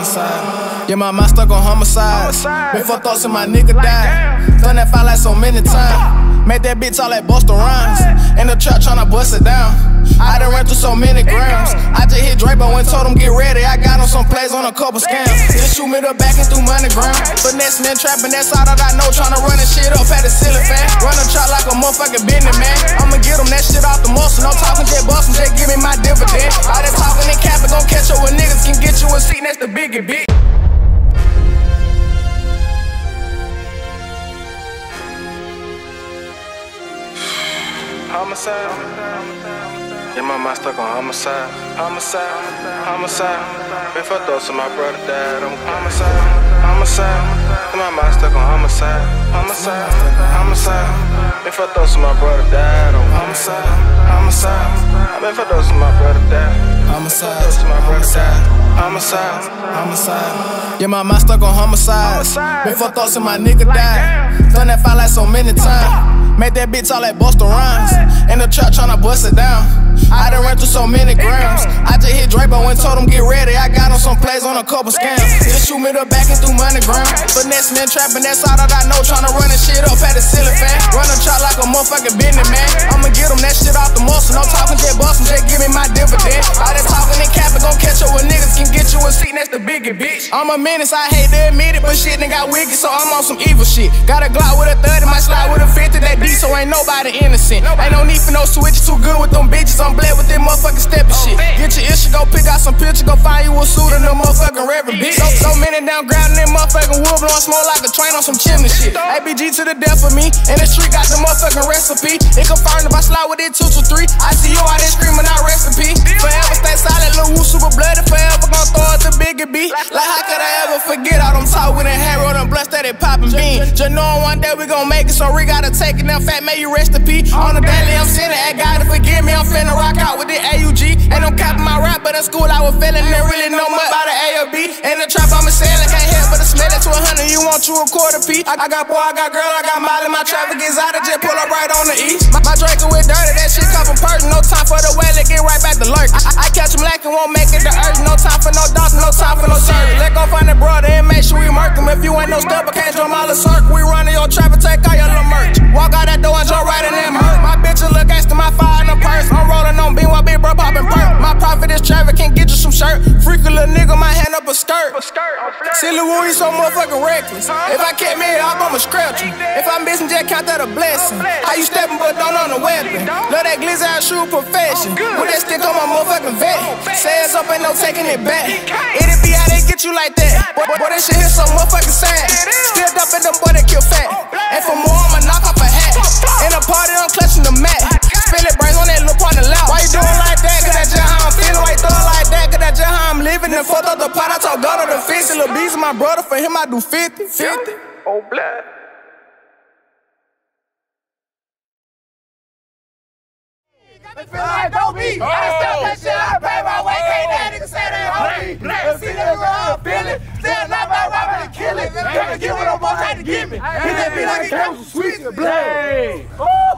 Homicide. Yeah, my mind stuck on homicide. Before thoughts and my nigga died. Done that fight like so many times. Made that bitch all like Busta Rhymes. In the trap tryna bust it down. I done ran through so many grams. I just hit Drapo and told him get ready. I got on some plays on a couple scams. Just shoot me the back and through money ground. Finessing and trapping, that's all that I know. Tryna run this shit up at the ceiling fan. Run a trap like a motherfucking business man. I'ma get them that shit off the muscle. No talking, just bustin', just give me my dividend. All that talking and capping gon' catch up with niggas can get you a seat, and that's the biggie bitch. Homicide. Yeah, my mind stuck on homicide. Homicide. Homicide. Before thoughts of my brother died, I'm homicide. Homicide. Yeah, my mind stuck on homicide. Homicide. Homicide. Before thoughts of my brother died, I'm homicide. Homicide. Before thoughts of my brother died. Homicide. Homicide. Homicide. Yeah, my mind stuck on homicide. Before thoughts of my nigga died. Done that fight like so many times. Made that bitch all like Busta Rhymes. In the trap tryna bust it down. I done ran through so many grams. I just hit Drapo and told him get ready. I got on some plays on a couple scams. Just shoot me the back and through money ground. Finessing and trapping, that's all that I know. Tryna run this shit up at the ceiling fan. Run a trap like a motherfucking business man. I'ma get them that shit off the muscle. No talking, just bustin', just give me my dividend. All that talking and capping gon' catch up with niggas can get you a seat, and that's the biggie bitch. I'm a menace, I hate to admit it, but shit done got wicked, so I'm on some evil shit. Got a Glock with a 30, might slide with a 50, that D, so ain't nobody innocent. Ain't no need for no switches, too good with them bitches. I'm bled with them motherfucking steppin' shit. Get your issue, go pick out some pictures, go find you a suit and them motherfucking reverend bitch. So many down ground in them motherfucking wood, blowin' smoke like a train on some chimney shit. ABG to the death for me, and the street got the motherfucking recipe. It confirmed if I slide with it 2 to 3. I see you out there screaming out recipe. Forever stay silent, Lil Woo super bloody, forever gon' throw it the biggie beat. Like how could I ever forget all them talk with that hair roll and blood steady poppin' bean. Just knowing one day we gon' make it, so we gotta take it. Now fat, may you rest in peace. On the daily I'm sinning, ask God to forgive me. I'm finna rock out with the AUG. Ain't no capping my rap, but in school I was feeling didn't really know much about the A or B. In the trap I'm a sailing, can't help but to smell it to 100. You want you a quarter P? I got boy, I got girl, I got Molly. My traffic is out, I just pull up right on the east. My Draco with dirty, that shit covered person. No time for the well, get right back to lurk. I catch him lacking, won't make it to earth. No time for no doctor, no time for no surgery. Let go find the brother and make sure we murk him. If you ain't no stubber, can't drum all the circle. We running your traffic, take all your little merch. Walk out that door and jump right in them hurt. My bitch look gangster, my fire in the purse. I'm rolling on bean while big bro poppin' perk. My profit is traffic, can't get you some shirt. Freaky little nigga, my hand up a skirt. See Lil Woo, you so motherfucking reckless. If I kept me up, I'ma scratch you. If I'm missing, just count that a blessing. How you steppin' but don't own a weapon? Love that glizzy, I shoot profession. With that stick on my motherfucking vet. Say it's up, ain't no taking it back. It'll be how they get you like that. Boy, that shit hit so motherfucking sad. Still up in them boy that kill fat. And for more, I'ma knock off a hat. In a party, I'm clutching the mat. Spill it, brains on that little partner loud. Why you doing like that? Cause that's just how I'm feeling. Why you throwing like that? Cause that's just how I'm living. And fucked up the pot, I told God of the fist. Lil B's my brother, for him I do 50. Oh, blood. Don't be. I step that shit out, pay my way. Can't that nigga say they on me. See that nigga feel it. Stand up by robbing and kill it. Give it a more try to give me. He just be like, it comes sweet and blood.